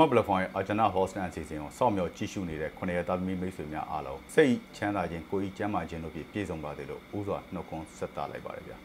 မပလက်ဖောင်းရဲ့အာဂျနာဟော့စတန်အစီအစဉ်ကိုစောင့်မျှော်ကြည့်ရှုနေတဲ့ခုနှစ်ရက်သားသမီးမိတ်ဆွေများအားလုံးစိတ်ချမ်းသာခြင်းကိုယ်ကြီးကျန်းမာခြင်းတို့ဖြင့်ပြည့်စုံပါစေလို့ဥစွာနှုတ်ခွန်းဆက်သလိုက်ပါတယ်ဗျာ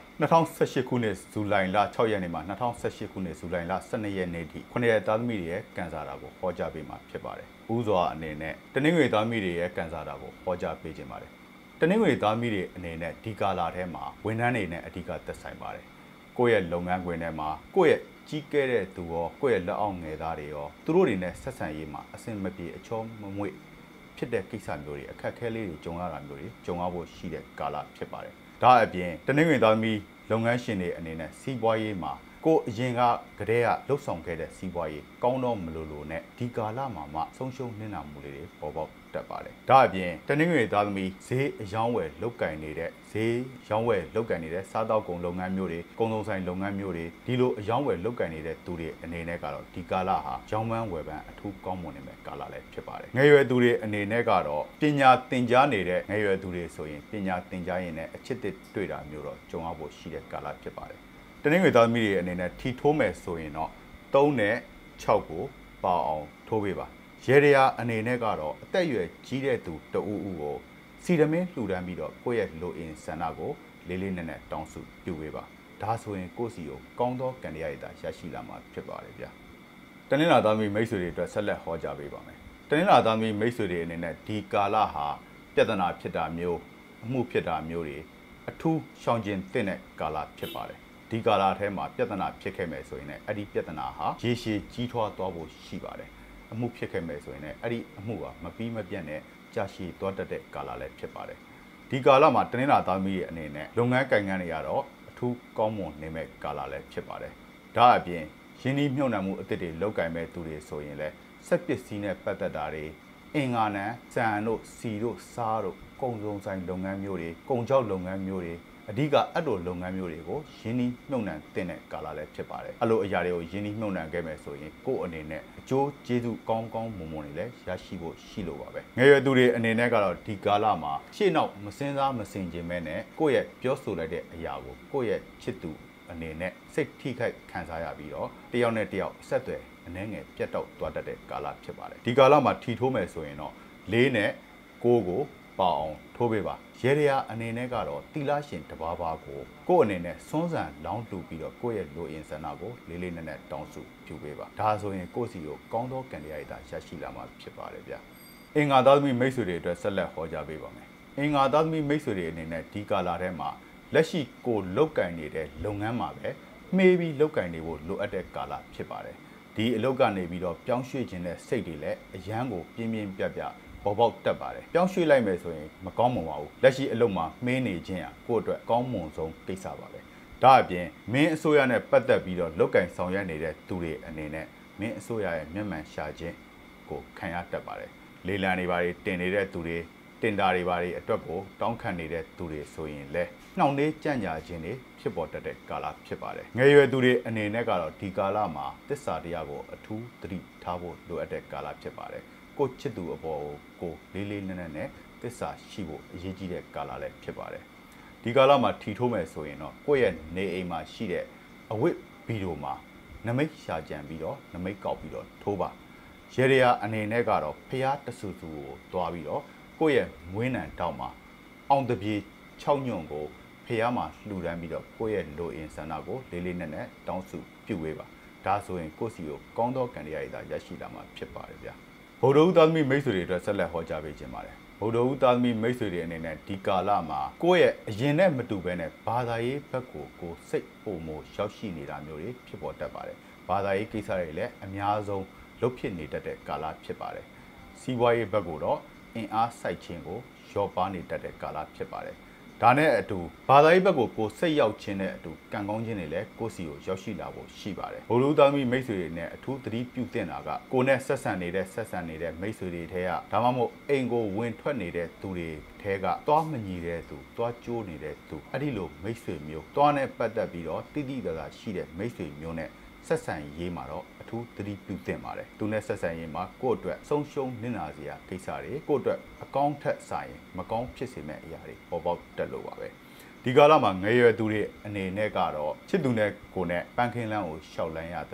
2018ခုနှစ်ဇူလိုင်လ6ရက်နေ့မှာ2018ခုနှစ်ဇူလိုင်လ12ရက်နေ့ထိခုနှစ်ရက်သားသမီးတွေရဲ့ကန်ဆာတာကိုဟောကြားပေးမှာဖြစ်ပါတယ်ဥစွာအနေနဲ့တနင်္ဂနွေသားသမီးတွေရဲ့ကန်ဆာတာကိုဟောကြားပေးခြင်းပါတယ်တနင်္ဂနွေသားသမီးတွေအနေနဲ့ဒီကာလာထဲမှာဝန်ထမ်းတွေနဲ့အဓိကသက်ဆိုင်ပါတယ်ကိုယ့်ရဲ့လုပ်ငန်းခွင်ထဲမှာကိုယ့်ရဲ့ကြီးကဲတဲ့သူရောကိုယ့်ရဲ့လက်အောက်ငယ်သားတွေရောသူတို့တွေနဲ့ဆက်ဆံရေးမှာအဆင်မပြေအချောမမွေ့ဖြစ်တဲ့ကိစ္စမျိုးတွေအခက်အခဲလေးတွေကြုံရတာမျိုးတွေကြုံရဖို့ရှိတဲ့ကာလဖြစ်ပါတယ်။ဒါအပြင်တနင်္ဂနွေသားသမီးလုပ်ငန်းရှင်တွေအနေနဲ့စီးပွားရေးမှာကိုအရင်ကတည်းကလှုပ်ဆောင်ခဲ့တဲ့စီးပွားရေးကောင်းတော့မလို့နဲ့ဒီကာလမှာမှဆုံးရှုံးနှင်းနာမှုလေးတွေပေါ်ပေါက်တက်ပါတယ်။ဒါအပြင်တနင်္ဂနွေသားသမီးဈေးအယောင်းဝယ်လုတ်ကင်နေတဲ့ဈေးရောင်းဝယ်လုတ်ကင်နေတဲ့စားတောက်ကုန်လုပ်ငန်းမျိုးတွေကုန်စုံဆိုင်လုပ်ငန်းမျိုးတွေဒီလိုအယောင်းဝယ်လုတ်ကင်နေတဲ့သူတွေအနေနဲ့ကတော့ဒီကာလဟာရောင်းပန်းဝယ်ပန်းအထူးကောင်းမွန်နေမဲ့ကာလလည်းဖြစ်ပါတယ်။ငယ်ရွယ်သူတွေအနေနဲ့ကတော့ပညာသင်ကြားနေတဲ့ငယ်ရွယ်သူတွေဆိုရင်ပညာသင်ကြားရင်လည်းအချစ်တစ်တွေ့တာမျိုးတော့ကြုံရဖို့ရှိတဲ့ကာလဖြစ်ပါတယ်။တနင်္ဂနွေသားသမီးတွေအနေနဲ့ထီထိုးမယ်ဆိုရင်တော့3နဲ့6ကိုပါအောင်ထိုးပေးပါရေရရာအနေနဲ့ကတော့အသက်အရွယ်ကြီးတဲ့သူတဦးဦးကိုစီရမင်းလှူဒန်းပြီးတော့ကိုယ့်ရဲ့လိုအင်ဆန္ဒကိုလေးလေးနက်နက်တောင်းစုပြုပေးပါဒါဆိုရင်ကိုယ့်စီကိုကောင်းသောကံတရားရည်သာရရှိလာမှာဖြစ်ပါတယ်ဗျာတနင်္လာသားသမီးမိတ်ဆွေတွေအတွက်ဆက်လက်ဟောကြားပေးပါမယ်တနင်္လာသားသမီးမိတ်ဆွေတွေအနေနဲ့ဒီကာလဟာပြဿနာဖြစ်တာမျိုးအမှုဖြစ်တာမျိုးတွေအထူးရှောင်ကျဉ်သင့်တဲ့ကာလဖြစ်ပါတယ်ဒီကာလထဲမှာပြဿနာဖြစ်ခဲ့မယ်ဆိုရင်လည်းအဲ့ဒီပြဿနာဟာရေရှည်ကြီးထွားသွားဖို့ရှိပါတယ်အမှုဖြစ်ခဲ့မယ်ဆိုရင်လည်းအဲ့ဒီအမှုကမပြီးမပြတ်နဲ့ကြာရှည်သွားတတ်တဲ့ကာလလည်းဖြစ်ပါတယ်ဒီကာလမှာတနင်္လာသားသမီးရဲ့အနေနဲ့လုပ်ငန်းကိုင်ငန်းတွေကတော့အထူးကောင်းမွန်နေမဲ့ကာလလည်းဖြစ်ပါတယ်ဒါအပြင်ရင်းနှီးမြှုပ်နှံမှုအသစ်တွေလုပ်ကိုင်မဲ့သူတွေဆိုရင်လည်းစက်ပစ္စည်းနဲ့ပတ်သက်တာတွေအင်္ဂါနံစံတို့စီတို့စားတို့ကုန်စုံဆိုင်လုပ်ငန်းမျိုးတွေကုန်ကြောက်လုပ်ငန်းမျိုးတွေအဓိကအဲ့လိုလုပ်ငန်းမျိုးတွေကိုရင်းနှီးမြှုပ်နှံတင်တဲ့ကာလလည်းဖြစ်ပါတယ်အဲ့လိုအရာတွေကိုရင်းနှီးမြှုပ်နှံခဲ့မယ်ဆိုရင်ကိုယ့်အနေနဲ့အကျိုးကျေးဇူးကောင်းကောင်းမွန်မွန်တွေလည်းရရှိဖို့ရှိလို့ပါပဲငယ်ရွယ်သူတွေအနေနဲ့ကတော့ဒီကာလမှာရှေ့နောက်မစင်စားမစင်ကျင်မဲနဲ့ကိုယ့်ရဲ့ပြောဆိုလိုက်တဲ့အရာကိုကိုယ့်ရဲ့ချစ်သူအနေနဲ့စိတ်ထိခိုက်ခံစားရပြီးတော့တယောက်နဲ့တယောက်ဆက်သွယ်အနှဲငယ်ပြတ်တောက်သွားတတ်တဲ့ကာလဖြစ်ပါတယ်ဒီကာလမှာထီထိုးမယ်ဆိုရင်တော့4နဲ့9ကိုပါအောင်ထိုးပေးပါရေရရာအနေနဲ့ကတော့တီလာရှင်တဘာဘာကိုကိုယ့်အနေနဲ့စွန်းစံလောင်းတူပြီးတော့ကိုယ့်ရဲ့လိုအင်ဆန္ဒကိုလေးလေးနက်နက်တောင်းစုပြုပေးပါဒါဆိုရင်ကိုယ့်စီကိုကောင်းသောကံတရားရည်သာရရှိလာမှာဖြစ်ပါတယ်ဗျအင်္ဂါသားသမီးမိတ်ဆွေတွေအတွက်ဆက်လက်ဟောကြားပေးပါမယ်အင်္ဂါသားသမီးမိတ်ဆွေတွေအနေနဲ့ဒီကာလထဲမှာလက်ရှိကိုလုတ်ကင်နေတဲ့လုပ်ငန်းမှာပဲမှေးပြီးလုတ်ကင်နေဖို့လိုအပ်တဲ့ကာလဖြစ်ပါတယ်ဒီအလုပ်ကနေပြီးတော့ပြောင်းရွှေ့ခြင်းတဲ့စိတ်တွေလည်းအရန်ကိုပြင်းပြင်းပြပြပေါ်ပေါက်တက်ပါတယ်ပြောင်းရွှေ့လိုက်မယ်ဆိုရင်မကောင်းမွန်ပါဘူးလက်ရှိအလုပ်မှာမှင်းနေခြင်းကိုယ့်အတွက်ကောင်းမွန်ဆုံးကိစ္စပါပဲဒါအပြင်မင်းအစိုးရနဲ့ပတ်သက်ပြီးတော့လုတ်ကင်ဆောင်ရွက်နေတဲ့သူတွေအနေနဲ့မင်းအစိုးရရဲ့မျက်မှန်ရှာခြင်းကိုခံရတတ်ပါတယ်လေလံတွေဘာတွေတင်နေတဲ့သူတွေတင်တာတွေဘာတွေအတွက်ကိုတောင်းခံနေတဲ့သူတွေဆိုရင်လည်းနှောင့်နှေးကြံ့ကြာခြင်းတွေဖြစ်ပေါ်တတ်တဲ့ကာလဖြစ်ပါတယ်ငယ်ရွယ်သူတွေအနေနဲ့ကတော့ဒီကာလမှာသစ္စာတရားကိုအထူးသတိထားဖို့လိုအပ်တဲ့ကာလဖြစ်ပါတယ်ကိုချစ်သူအပေါ်ကိုလေးလေးနက်နက်နဲ့သစ္စာရှိဖို့အရေးကြီးတဲ့ကာလလည်းဖြစ်ပါတယ်ဒီကာလမှာထီထိုးမယ်ဆိုရင်တော့ကိုယ့်ရဲ့နေအိမ်မှာရှိတဲ့အဝတ်ဗီဒီယိုမှာနမိတ်ရှာကြံပြီးတော့နမိတ်ကောက်ပြီးတော့ထိုးပါရေရရာအနေနဲ့ကတော့ဖျားတဆူဆူကိုတွားပြီးတော့ကိုယ့်ရဲ့မွေးနံတောက်မှာအောင်တပြေ6ညွန့်ကိုဖျားမှာလှူဒန်းပြီးတော့ကိုယ့်ရဲ့လိုအင်ဆန္ဒကိုလေးလေးနက်နက်တောင်းစုပြုဝေးပါဒါဆိုရင်ကိုယ့်စီကိုကောင်းသောကံတရားရည်သာရရှိလာမှာဖြစ်ပါတယ်ဗျာဗုဒ္ဓဦးသားသမီးမိတ်ဆွေတွေအတွက်ဆက်လက်ဟောကြားပေးခြင်းပါတယ်ဗုဒ္ဓဦးသားသမီးမိတ်ဆွေတွေအနေနဲ့ဒီကာလမှာကိုယ့်ရဲ့အရင်နဲ့မတူဘဲနဲ့ဘာသာရေးဘက်ကိုစိတ်ပုံမရောက်ရှိနေတာမျိုးတွေဖြစ်ပေါ်တတ်ပါတယ်ဘာသာရေးကိစ္စတွေလည်းအများဆုံးလှုပ်ဖြစ်နေတတ်တဲ့ကာလဖြစ်ပါတယ်စီးပွားရေးဘက်ကတော့အင်အားစိုက်ခြင်းကိုလျော့ပါနေတတ်တဲ့ကာလဖြစ်ပါတယ်ဒါနဲ့အတူဘာသာရေးဘက်ကိုစိတ်ရောက်ခြင်းနဲ့အတူကံကောင်းခြင်းတွေလည်းကိုယ့်စီကိုရောက်ရှိလာဖို့ရှိပါတယ်ဘုလူသားသမီးမိတ်ဆွေတွေနဲ့အထူးသတိပြုသင့်တာကကိုယ်နဲ့ဆက်ဆံနေတဲ့မိတ်ဆွေတွေထဲကဒါမှမဟုတ်အိမ်ကိုဝင်ထွက်နေတဲ့သူတွေထဲကသွားမညီတဲ့သူသွားကြိုးနေတဲ့သူအဲ့ဒီလိုမိတ်ဆွေမျိုးသွားနဲ့ပတ်သက်ပြီးတော့တိတိကျကျရှိတဲ့မိတ်ဆွေမျိုးနဲ့ဆက်ဆံရေးမှာတော့အထူးသတိပြုသင့်ပါတယ်သူနဲ့ဆက်ဆံရေးမှာကိုယ့်အတွက်ဆုံးရှုံးနစ်နာစရာကိစ္စတွေကိုယ့်အတွက်အကောင်းထက်ဆိုင်မကောင်းဖြစ်စေမဲ့အရာတွေပေါ်ပေါက်တက်လို့ပါပဲဒီကာလမှာငယ်ရွယ်သူတွေအနေနဲ့ကတော့ချစ်သူနဲ့ကိုယ်နဲ့ပန်းခင်းလန်းကိုရှောက်လန်းရတယ်လို့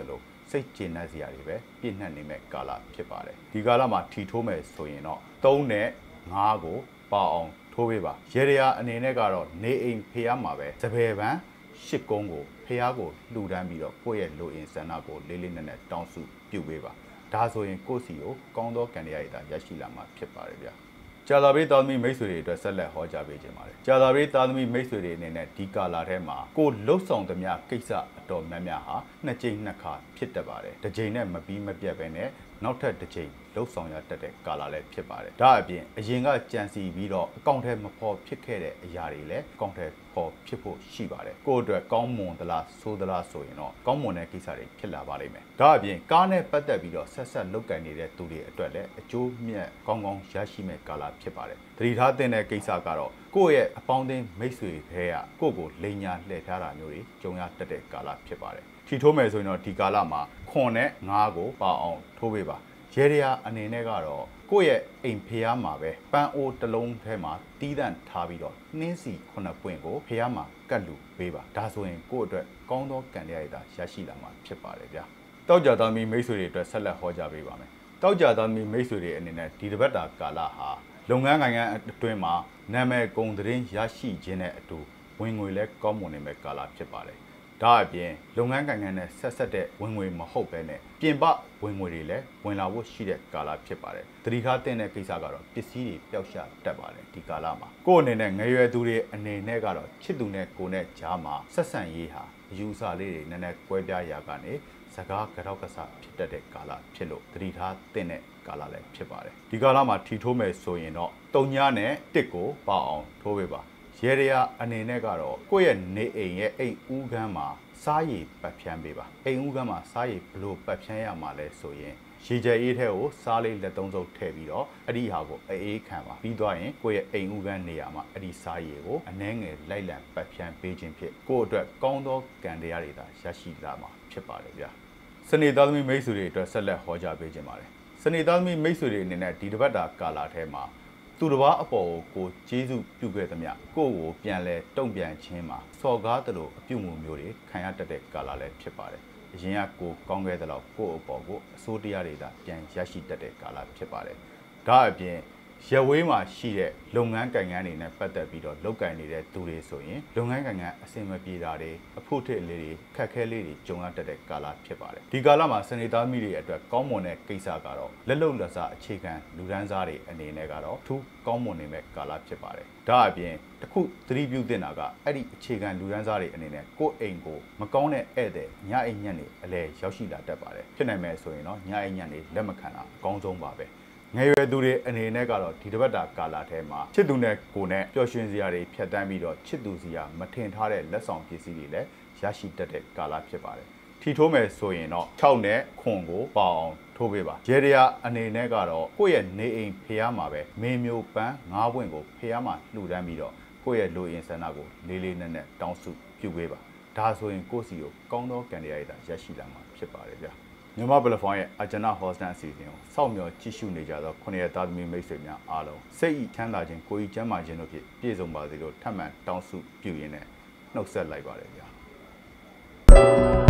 စိတ်ကျေနပ်စရာတွေပဲပြည့်နှက်နေမဲ့ကာလဖြစ်ပါတယ်ဒီကာလမှာထီထိုးမယ်ဆိုရင်တော့3နဲ့5ကိုပါအောင်ထိုးပေးပါရေရအနေနဲ့ကတော့နေအိမ်ဖျားမှာပဲစပယ်ပန်း8ကုန်းကိုဖျားကိုလှူဒန်းပြီးတော့ကိုယ့်ရဲ့လိုအင်ဆန္ဒကိုလေးလေးနက်နက်တောင်းစုပြုပေးပါဒါဆိုရင်ကိုယ့်စီကိုကောင်းသောကံတရားတွေရရှိလာမှာဖြစ်ပါတယ်ဗျာကြာသာပေးသားသမီးမိတ်ဆွေတွေအတွက်ဆက်လက်ဟောကြားပေးခြင်းပါတယ်ကြာသာပေးသားသမီးမိတ်ဆွေတွေအနေနဲ့ဒီကာလာထဲမှာကိုလှုပ်ဆောင်သမျှကိစ္စအတော်များများဟာ2ကြိမ်2ခါဖြစ်တတ်ပါတယ်တစ်ကြိမ်နဲ့မပြီးမပြတ်ပဲနဲ့နောက်ထပ်တစ်ကြိမ်လှုပ်ဆောင်ရတတ်တဲ့ကာလာလည်းဖြစ်ပါတယ်ဒါအပြင်အရင်ကကြံစီပြီးတော့အကောင့်ထဲမဖော်ဖြစ်ခဲ့တဲ့အရာတွေလည်းအကောင့်ထဲဖော်ဖြစ်ဖို့ရှိပါတယ်ကိုယ့်အတွက်ကောင်းမွန်သလားဆိုးသလားဆိုရင်တော့ကောင်းမွန်တဲ့ကိစ္စတွေဖြစ်လာပါလိမ့်မယ်ဒါအပြင်ကားနဲ့ပတ်သက်ပြီးတော့ဆက်လုတ်ကင်နေတဲ့သူတွေအတွက်လည်းအကျိုးမြတ်ကောင်းကောင်းရရှိမဲ့ကာလာဖြစ်ပါတယ်သတိထားတဲ့ကိစ္စကတော့ကိုယ့်ရဲ့အပေါင်းအသင်းမိတ်ဆွေတွေကကိုယ့်ကိုလိန်ညာလှည့်ထားတာမျိုးတွေကြုံရတတ်တဲ့ကာလဖြစ်ပါတယ်ထီထိုးမယ်ဆိုရင်တော့ဒီကာလမှာခွန်နဲ့9ကိုပါအောင်ထိုးပေးပါရေရအနေနဲ့ကတော့ကိုယ့်ရဲ့အိမ်ဖျားမှာပဲပန်းအိုးတစ်လုံးထဲမှာတီးတန့်ထားပြီးတော့နှင်းစီ9ပွင့်ကိုဖျားမှာကတ်လူပေးပါဒါဆိုရင်ကိုယ့်အတွက်ကောင်းသောကံတရားတွေရရှိလာမှာဖြစ်ပါတယ်ဗျာတောက်ကြသားမီမိတ်ဆွေတွေအတွက်ဆက်လက်ဟောကြားပေးပါမယ်တောက်ကြသားမီမိတ်ဆွေတွေအနေနဲ့ဒီတစ်ပတ်တာကာလဟာလုပ်ငန်းကိုင်ငန်းအတွင်းမှာနာမည်ကုန်သတင်းရရှိခြင်းနဲ့အတူဝင်ငွေလည်းကောင်းမွန်နေမဲ့ကာလဖြစ်ပါတယ်ဒါအပြင်လုပ်ငန်းကိုင်ငန်းနဲ့ဆက်တဲ့ဝင်ငွေမဟုတ်ပဲနဲ့ပြင်ပဝင်ငွေတွေလည်းဝင်လာဖို့ရှိတဲ့ကာလဖြစ်ပါတယ်သတိထားတဲ့ကိစ္စကတော့ပစ္စည်းတွေပျောက်ရှာတတ်ပါတယ်ဒီကာလမှာကိုယ့်အနေနဲ့ငရွယ်သူတွေအနေနဲ့ကတော့ချစ်သူနဲ့ကိုယ်နဲ့ကြားမှာဆက်ဆံရေးဟာအယူအဆလေးတွေနည်းနည်းကွဲပြားရာကနေစကားကြောက်ကစားဖြစ်တတ်တဲ့ကာလဖြစ်လို့သတိထားတဲ့ကာလလည်းဖြစ်ပါတယ်ဒီကာလမှာထီထိုးမယ်ဆိုရင်တော့3ညနဲ့1ကိုပါအောင်ထိုးပေးပါရေရအနေနဲ့ကတော့ကိုယ့်ရဲ့နေအိမ်ရဲ့အိမ်ဦးခန်းမှာစားရည်ပတ်ဖြန်းပေးပါအိမ်ဦးခန်းမှာစားရည်ဘလို့ပတ်ဖြန်းရမှာလဲဆိုရင်ရေကြအေးထဲကိုစားလေးလက်သုံးစုပ်ထည့်ပြီးတော့အဲ့ဒီဟာကိုအေးခံပါပြီးသွားရင်ကိုယ့်ရဲ့အိမ်ဦးခန်းနေရာမှာအဲ့ဒီစားရည်ကိုအနှဲငယ်လိုက်လံပတ်ဖြန်းပေးခြင်းဖြစ်ကိုယ့်အတွက်ကောင်းသောကံတရားတွေရရှိလာမှာဖြစ်ပါတယ်ဗျာစနေသားသမီးမိတ်ဆွေတွေအတွက်ဆက်လက်ဟောကြားပေးခြင်းပါတယ်စနေသားသမီးမိတ်ဆွေတွေအနေနဲ့ဒီတစ်ပတ်တာကာလာထဲမှာသူတစ်ပါးအပေါ်ကိုကျေးဇူးပြုခဲ့သမျှကိုယ့်ကိုပြန်လဲတုံ့ပြန်ခြင်းမှာစော်ကားသလိုအပြုမှုမျိုးတွေခံရတတ်တဲ့ကာလလည်းဖြစ်ပါတယ်။အရင်ကကိုကောင်းခဲ့သလောက်ကိုယ့်အပေါ်ကိုအစိုးတရားတွေပြန်ရရှိတတ်တဲ့ကာလဖြစ်ပါတယ်။ဒါအပြင်ရဝေးမှာရှိတဲ့လုပ်ငန်းကိုင်ငန်းတွေနဲ့ပတ်သက်ပြီးတော့လုပ်ကိုင်နေတဲ့သူတွေဆိုရင်လုပ်ငန်းကိုင်ငန်းအဆင်မပြေတာတွေအဖို့ထစ်လေးတွေခက်ခဲလေးတွေကြုံရတတ်တဲ့ကာလဖြစ်ပါတယ်ဒီကာလမှာစနေသားမိတွေအတွက်ကောင်းမွန်တဲ့ကိစ္စကတော့လက်လုံလက်စားအခြေခံလူဒန်းစားတွေအနေနဲ့ကတော့ထူးကောင်းမွန်နေမဲ့ကာလဖြစ်ပါတယ်ဒါအပြင်တစ်ခုသတိပြုသင့်တာကအဲ့ဒီအခြေခံလူဒန်းစားတွေအနေနဲ့ကိုယ့်အိမ်ကိုမကောင်းတဲ့ဧည့်သည်ညအိမ်ညက်တွေအလဲရောက်ရှိလာတတ်ပါတယ်ဖြစ်နိုင်မယ်ဆိုရင်တော့ညအိမ်ညက်တွေလက်မခံတာအကောင်းဆုံးပါပဲငယ်ရွယ်သူတွေအနေနဲ့ကတော့ဒီတစ်ပတ်တာကာလာထဲမှာချစ်သူနဲ့ကိုနဲ့ပျော်ရွှင်စရာတွေဖြတ်တန်းပြီးတော့ချစ်သူစီကမထင်ထားတဲ့လက်ဆောင်ပစ္စည်းတွေလည်းရရှိတတ်တဲ့ကာလာဖြစ်ပါတယ်ထီထိုးမယ်ဆိုရင်တော့6နဲ့ခွန်ကိုပေါအောင်ထိုးပေးပါရေရအနေနဲ့ကတော့ကိုယ့်ရဲ့နေအိမ်ဖျားမှာပဲမင်းမျိုးပန်း9ပွင့်ကိုဖျားမှာလှူဒန်းပြီးတော့ကိုယ့်ရဲ့လူအင်ဆန္ဒကိုလေးလေးနက်နက်တောင်းစုပြုပေးပါဒါဆိုရင်ကိုယ့်စီကိုကောင်းသောကံတရားတွေရရှိလာမှာဖြစ်ပါတယ်ဗျာမြန်မာပလက်ဖောင်းရဲ့အဂျနာဟော့စတန်အစီအစဉ်ကိုစောင့်မျှော်ကြည့်ရှုနေကြသောခုနှစ်ရက်သားသမီးမိတ်ဆွေများအားလုံးစိတ်ဤချမ်းသာခြင်းကိုယ်ဤကျန်းမာခြင်းတို့ဖြင့်ပြည့်စုံပါစေလို့ထပ်မံတောင်းဆုပြုရင်းနဲ့နှုတ်ဆက်လိုက်ပါတယ်ဗျာ